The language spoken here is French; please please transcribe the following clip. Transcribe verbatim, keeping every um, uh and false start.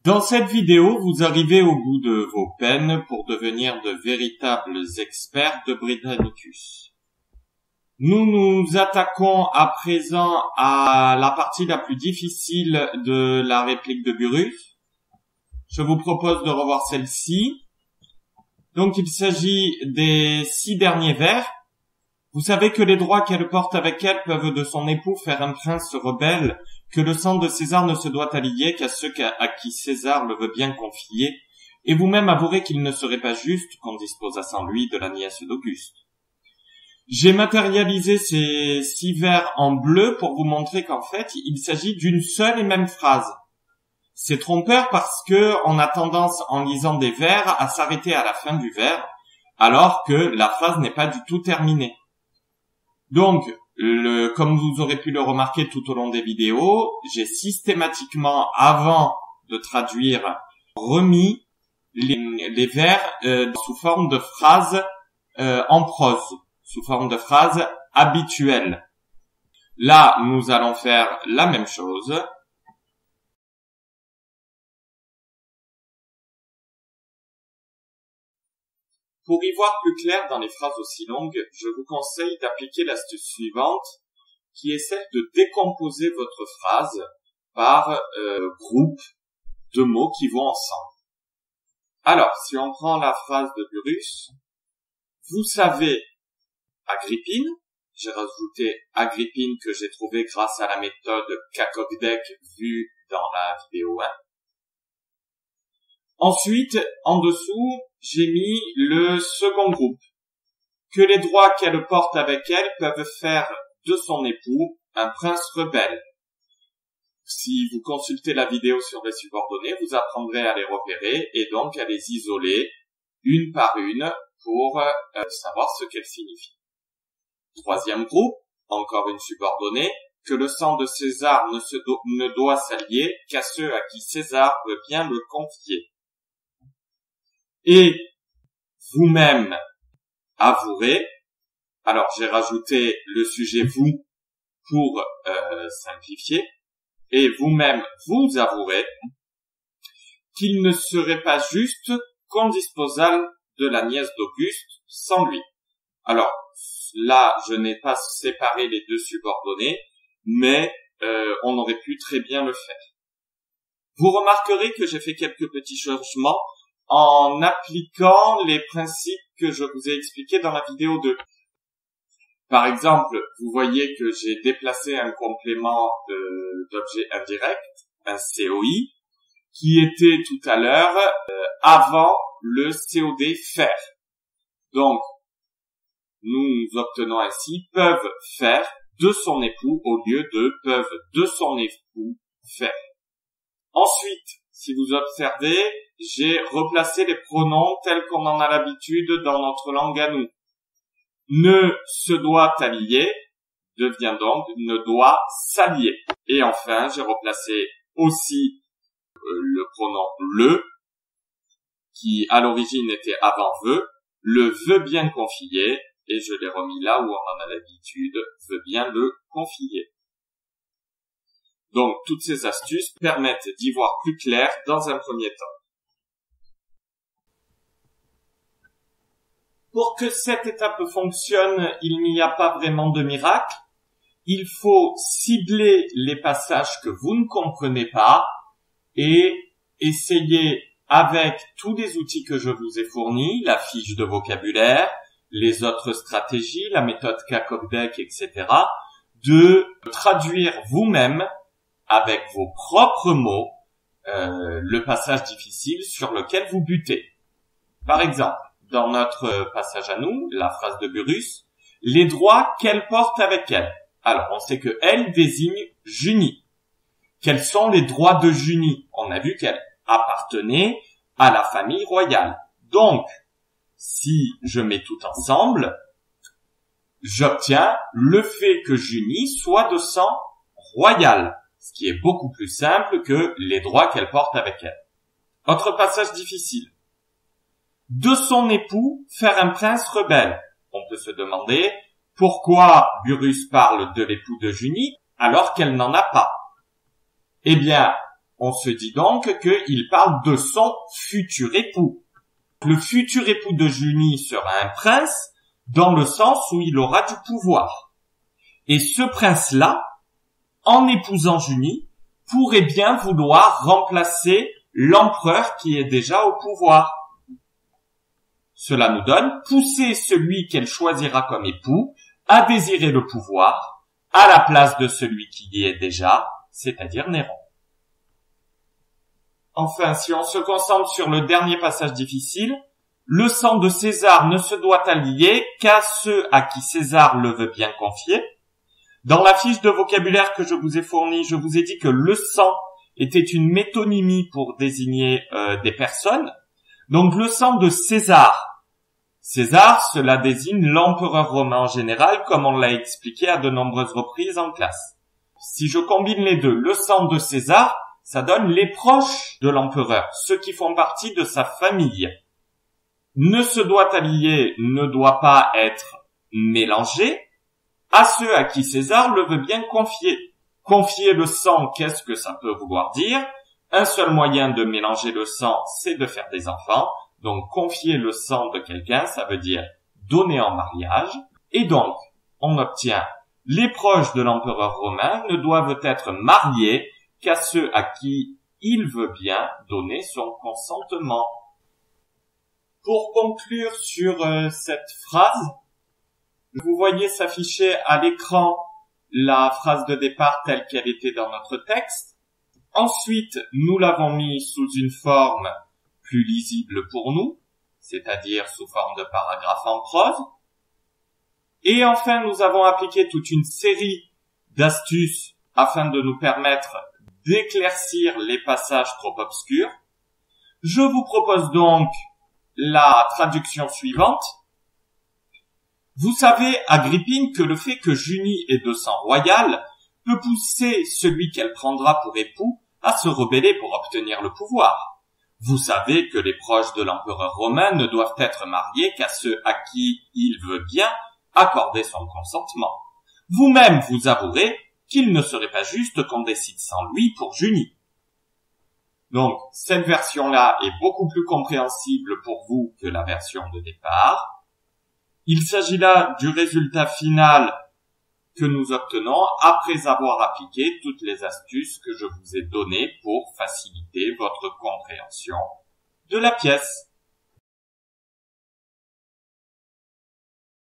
Dans cette vidéo, vous arrivez au bout de vos peines pour devenir de véritables experts de Britannicus. Nous nous attaquons à présent à la partie la plus difficile de la réplique de Burrus. Je vous propose de revoir celle-ci. Donc il s'agit des six derniers vers. Vous savez que les droits qu'elle porte avec elle peuvent de son époux faire un prince rebelle, que le sang de César ne se doit allier qu'à ceux à qui César le veut bien confier, et vous-même avouerez qu'il ne serait pas juste qu'on disposât sans lui de la nièce d'Auguste. J'ai matérialisé ces six vers en bleu pour vous montrer qu'en fait, il s'agit d'une seule et même phrase. C'est trompeur parce que on a tendance, en lisant des vers, à s'arrêter à la fin du vers, alors que la phrase n'est pas du tout terminée. Donc, le, comme vous aurez pu le remarquer tout au long des vidéos, j'ai systématiquement, avant de traduire, remis les, les vers euh, sous forme de phrases euh, en prose, sous forme de phrases habituelles. Là, nous allons faire la même chose. Pour y voir plus clair dans les phrases aussi longues, je vous conseille d'appliquer l'astuce suivante, qui est celle de décomposer votre phrase par euh, groupe de mots qui vont ensemble. Alors, si on prend la phrase de Burrus, vous savez Agrippine, j'ai rajouté Agrippine que j'ai trouvé grâce à la méthode Cacogdeck vue dans la vidéo un. Ensuite, en dessous, j'ai mis le second groupe. Que les droits qu'elle porte avec elle peuvent faire de son époux un prince rebelle. Si vous consultez la vidéo sur les subordonnés, vous apprendrez à les repérer et donc à les isoler une par une pour euh, savoir ce qu'elles signifient. Troisième groupe, encore une subordonnée, que le sang de César ne, se do- ne doit s'allier qu'à ceux à qui César veut bien le confier. Et vous-même avouerez, alors j'ai rajouté le sujet vous pour euh, simplifier, et vous-même vous avouerez qu'il ne serait pas juste qu'on disposât de la nièce d'Auguste sans lui. Alors là, je n'ai pas séparé les deux subordonnés, mais euh, on aurait pu très bien le faire. Vous remarquerez que j'ai fait quelques petits changements en appliquant les principes que je vous ai expliqués dans la vidéo deux. Par exemple, vous voyez que j'ai déplacé un complément d'objet indirect, un C O I, qui était tout à l'heure euh, avant le C O D faire. Donc, nous obtenons ainsi peuvent faire de son époux au lieu de peuvent de son époux faire. Ensuite, si vous observez, j'ai replacé les pronoms tels qu'on en a l'habitude dans notre langue à nous. Ne se doit allier devient donc ne doit s'allier. Et enfin, j'ai replacé aussi euh, le pronom le, qui à l'origine était avant veut, le veut bien confier, et je l'ai remis là où on en a l'habitude, veut bien le confier. Donc, toutes ces astuces permettent d'y voir plus clair dans un premier temps. Pour que cette étape fonctionne, il n'y a pas vraiment de miracle. Il faut cibler les passages que vous ne comprenez pas et essayer avec tous les outils que je vous ai fournis, la fiche de vocabulaire, les autres stratégies, la méthode Cacogdeck, et cetera, de traduire vous-même avec vos propres mots euh, le passage difficile sur lequel vous butez. Par exemple, dans notre passage à nous, la phrase de Burrus, les droits qu'elle porte avec elle. Alors, on sait que elle désigne Junie. Quels sont les droits de Junie? On a vu qu'elle appartenait à la famille royale. Donc, si je mets tout ensemble, j'obtiens le fait que Junie soit de sang royal, ce qui est beaucoup plus simple que les droits qu'elle porte avec elle. Autre passage difficile. De son époux, faire un prince rebelle. On peut se demander pourquoi Burrus parle de l'époux de Junie alors qu'elle n'en a pas. Eh bien, On se dit donc qu'il parle de son futur époux. Le futur époux de Junie sera un prince dans le sens où il aura du pouvoir. Et ce prince-là, en épousant Junie, pourrait bien vouloir remplacer l'empereur qui est déjà au pouvoir. Cela nous donne pousser celui qu'elle choisira comme époux à désirer le pouvoir à la place de celui qui y est déjà, c'est-à-dire Néron. Enfin, si on se concentre sur le dernier passage difficile, le sang de César ne se doit allier qu'à ceux à qui César le veut bien confier. Dans la fiche de vocabulaire que je vous ai fournie, je vous ai dit que le sang était une métonymie pour désigner euh, des personnes. Donc le sang de César. César, cela désigne l'empereur romain en général, comme on l'a expliqué à de nombreuses reprises en classe. Si je combine les deux, le sang de César, ça donne les proches de l'empereur, ceux qui font partie de sa famille. Ne se doit allier, ne doit pas être mélangé à ceux à qui César le veut bien confier. Confier le sang, qu'est-ce que ça peut vouloir dire? Un seul moyen de mélanger le sang, c'est de faire des enfants. Donc, confier le sang de quelqu'un, ça veut dire donner en mariage. Et donc, on obtient les proches de l'empereur romain ne doivent être mariés qu'à ceux à qui il veut bien donner son consentement. Pour conclure sur euh, cette phrase, vous voyez s'afficher à l'écran la phrase de départ telle qu'elle était dans notre texte. Ensuite, nous l'avons mis sous une forme plus lisible pour nous, c'est-à-dire sous forme de paragraphe en prose. Et enfin, nous avons appliqué toute une série d'astuces afin de nous permettre d'éclaircir les passages trop obscurs. Je vous propose donc la traduction suivante. Vous savez, Agrippine, que le fait que Junie ait de sang royal peut pousser celui qu'elle prendra pour époux à se rebeller pour obtenir le pouvoir. Vous savez que les proches de l'empereur romain ne doivent être mariés qu'à ceux à qui il veut bien accorder son consentement. Vous-même vous avouerez qu'il ne serait pas juste qu'on décide sans lui pour Junie. Donc, cette version-là est beaucoup plus compréhensible pour vous que la version de départ. Il s'agit là du résultat final que nous obtenons après avoir appliqué toutes les astuces que je vous ai données pour faciliter votre compréhension de la pièce.